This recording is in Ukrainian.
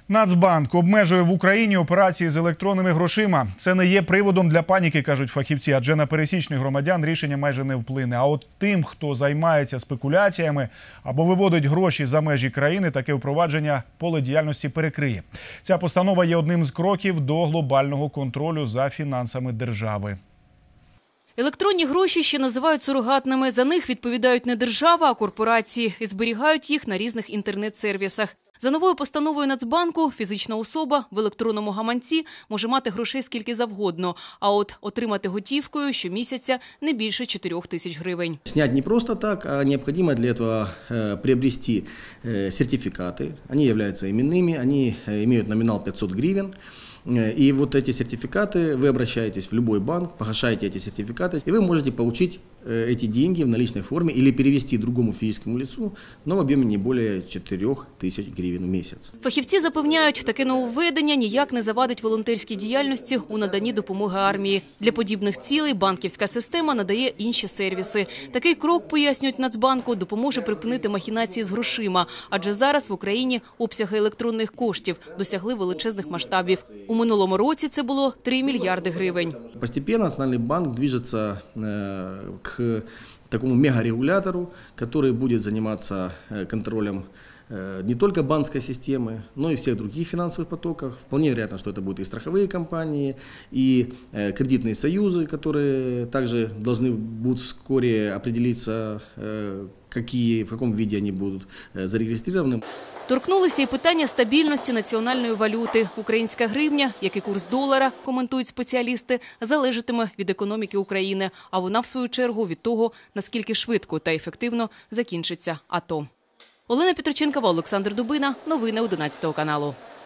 Нацбанк обмежує в Україні операції з електронними грошима. Це не є приводом для паніки, кажуть фахівці, адже на пересічних громадян рішення майже не вплине. А от тим, хто займається спекуляціями або виводить гроші за межі країни, таке впровадження поле діяльності перекриє. Ця постанова є одним з кроків до глобального контролю за фінансами держави. Електронні гроші ще називають сурогатними. За них відповідають не держава, а корпорації. І зберігають їх на різних інтернет-сервісах. За новою постановою Нацбанку фізична особа в електронному гаманці може мати грошей скільки завгодно, а от отримати готівкою щомісяця не більше 4 тисяч гривень. Снять не просто так, а необходимо для этого приобрести сертификаты. Они являются именными, они имеют номинал 500 гривен. И вот эти сертификаты, вы обращаетесь в любой банк, погашаете эти сертификаты, и вы можете получить эти деньги в наличной форме или перевести другому физическому лицу, но в объеме не более 4 тысяч гривен в месяц. Фахівці запевняють, таке нововведення ніяк не завадить волонтерській діяльності у наданні допомоги армії. Для подібних цілей банківська система надає інші сервіси. Такий крок, пояснюють Нацбанку, допоможе припинити махінації з грошима, адже зараз в Україні обсяги електронних коштів досягли величезних масштабів. У минулому році це було 3 мільярди гривень. Постепенно Национальный банк движется к такому мегарегулятору, который будет заниматься контролем не только банковской системы, но и всех других финансовых потоков. Вполне вероятно, что это будут и страховые компании, и кредитные союзы, которые также должны будут вскоре определиться, в каком виде они будут зарегистрированы. Торкнулися і питання стабільності національної валюти. Українська гривня, як і курс долара, коментують спеціалісти, залежатиме від економіки України. А вона, в свою чергу, від того, наскільки швидко та ефективно закінчиться АТО. Олена Петроченкова, Олександр Дубина. Новини 11 каналу.